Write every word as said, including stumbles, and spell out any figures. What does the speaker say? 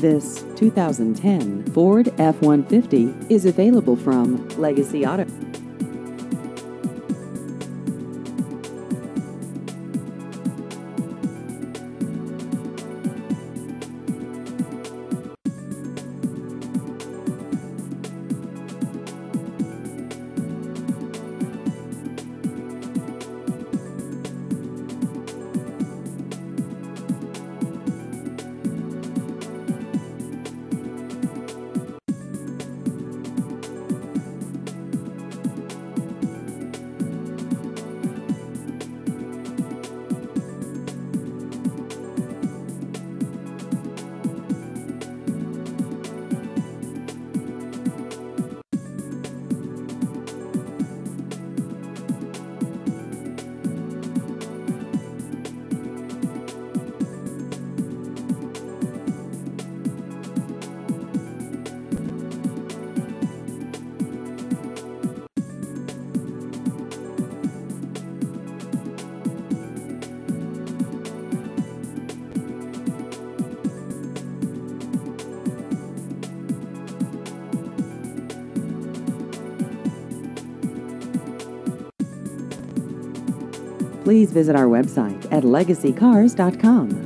This two thousand ten Ford F one fifty is available from Legacy Auto. Please visit our website at legacy cars dot com.